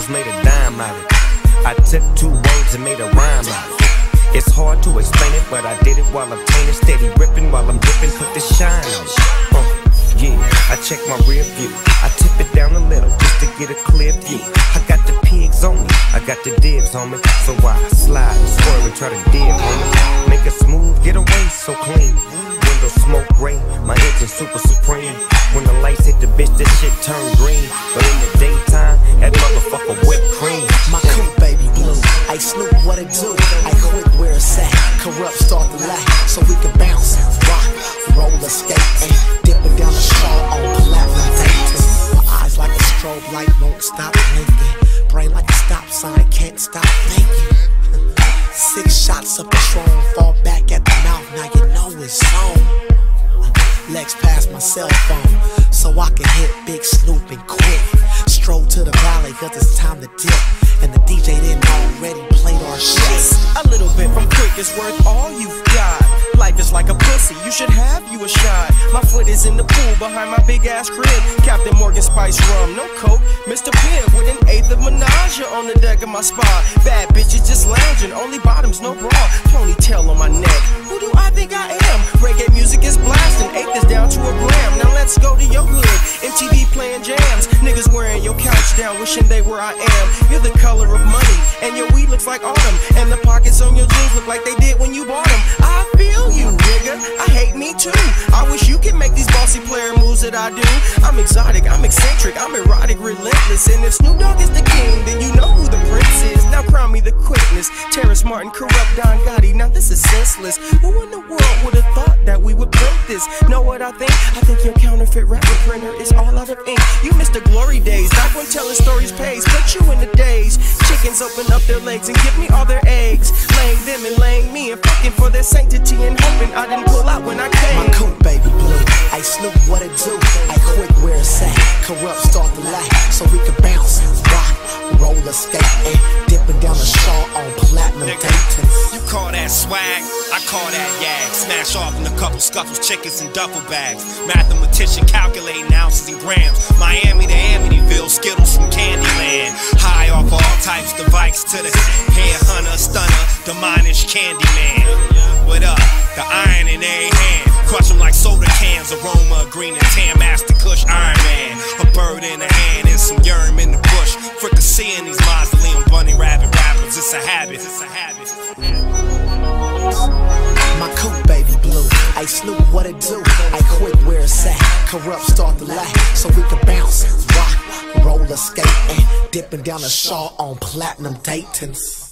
made a dime out of it. I took 2 words and made a rhyme out of it. It's hard to explain it, but I did it while I'm painted. Steady ripping while I'm dipping, put the shine on it. Yeah, I check my rear view. I tip it down a little just to get a clear view. I got the pigs on me, I got the dibs on me. So I slide and swerve and try to dib on it. Make a smooth getaway so clean. Window smoke gray, my engine super supreme. When the lights hit the bitch, this shit turn green. But in the daytime, that motherfucker whipped cream. My coupe baby blue, I Snoop what it do. I quit where it's at, corrupt start the lack. So we can bounce, rock, roller skate, and dipping down the shaw on platinum dating. My eyes like a strobe light, won't stop blinking. Brain like a stop sign, can't stop thinking. 6 shots of Patron, fall back at the mouth, now you know it's on. Legs past my cell phone, so I can hit Big Snoop and quit. Stroll to the valley, cause it's time to dip. And the DJ didn't already played our shit. A little bit from quick is worth all you've got. Life is like a pussy, you should have you a shot. My foot is in the pool behind my big ass crib. Captain Morgan Spice rum, no coke. Mr. Pibb with an eighth of menage on the deck of my spa. Bad bitches just lounging, only bottoms, no bra. Ponytail on my neck, who do I think I am? Reggae music is blasting, eighth is down to a gram. Now let's go to your hood, MTV playing jams. Niggas wearing your couch down, wishing they were I am. You're the color of money, and your weed looks like autumn. And the pockets on your jeans look like they did when you bought them. I feel you, nigga, I hate me too. I wish you could make these bossy player moves that I do. I'm exotic, I'm eccentric, I'm erotic, relentless. And if Snoop Dogg is the king, then you know who the prince is. Now crown me the quickness. Terrence Martin, corrupt Don Gotti, now this is senseless. Who in the world would have thought that we would print this? Know what I think? I think your counterfeit rapper printer is all out of ink. You missed the glory days, back when telling stories pays. Put you in the days. Chickens open up their legs and give me all their eggs. Laying them and laying me and fucking for their sanctity and hoping I didn't pull out when I came. My coupe baby blue, I Snoop what it do. I quit where it's at, corrupt start the lack. So we can bounce, rock, roller skate, and dipping down the shaw on platinum dating. You call that swag, I call that yag. Smash off in a couple scuffles, chickens and duffel bags. Mathematician calculating ounces and grams. Miami to Amityville, Skittles from Candyland. High off all types, the Vikes to the head hunter, stunner, the minish Candyman. What up? The iron in every hand. Crush them like soda cans, aroma of green and tan. Master Kush, Iron Man. A bird in the hand and some yerm in the bush. Fricasseeing these mausoleum bunny rabbit rappers, it's a habit. It's a habit. My coupe baby blue, I Snoop what it do. I quit where it's at, corrupt start the lack. So we can bounce, rock, roller skate, and dipping down the shaw on platinum datings.